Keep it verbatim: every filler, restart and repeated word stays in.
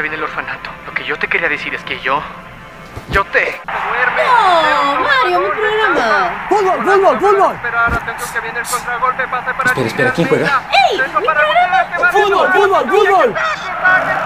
te viene el orfanato. Lo que yo te quería decir es que yo... Yo te... ¡No! Mario, mi programa. ¡Fútbol, fútbol, fútbol! Espera, espera, ¿quién juega? ¡Ey! ¡Mi programa! ¡Fútbol, fútbol, fútbol!